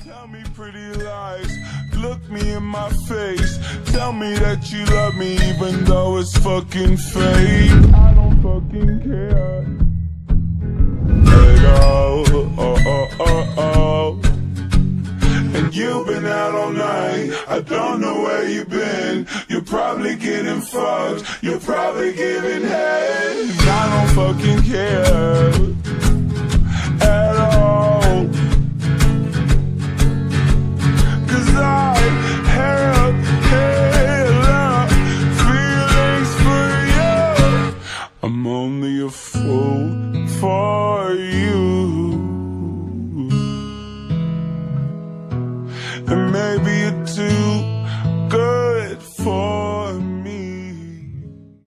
Tell me pretty lies, look me in my face. Tell me that you love me even though it's fucking fake. I don't fucking care at all. And you've been out all night, I don't know where you've been. You're probably getting fucked, you're probably giving head. And I don't fucking care at all, 'cause I have hella feelings for you. I'm only a fool for you.